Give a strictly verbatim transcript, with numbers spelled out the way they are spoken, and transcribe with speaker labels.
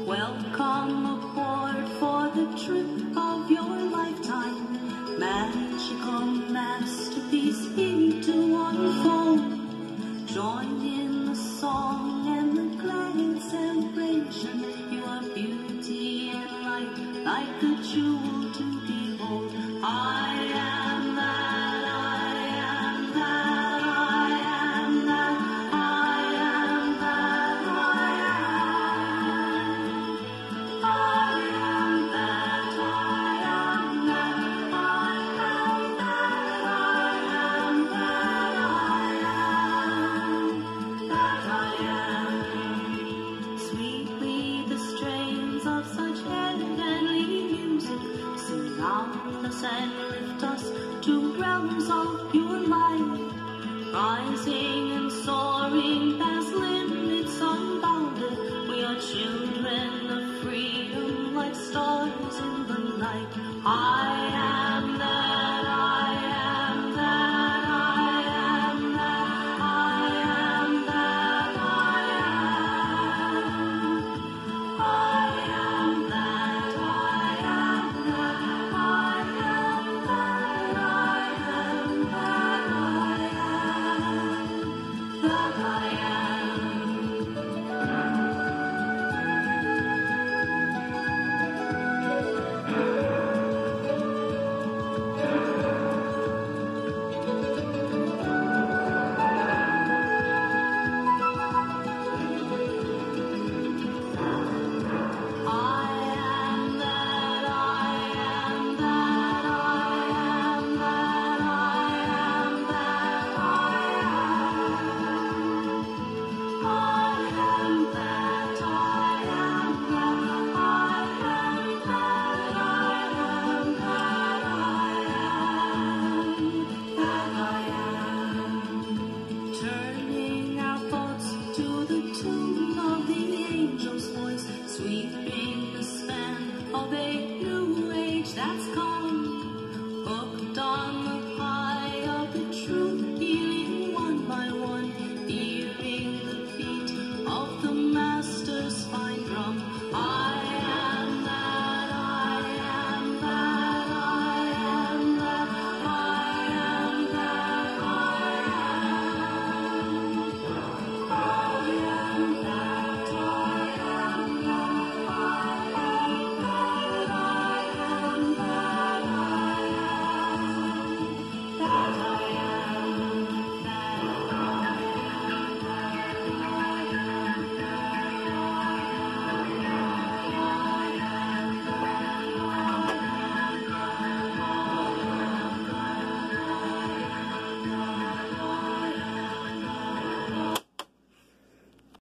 Speaker 1: Welcome aboard for the trip of your lifetime. Magical masterpiece here to unfold. Join in the song and the glad celebration. You are beauty and light, like a jewel to behold. I am that, I am that, I am that, I am that, I am. I am that, I am that, I am that, I am that, I am, that I am. Sweetly the strains of such heavenly music surround us and lift us to realms of pure light, rising and soaring past limits unbounded. We are children of freedom, like stars in the night. I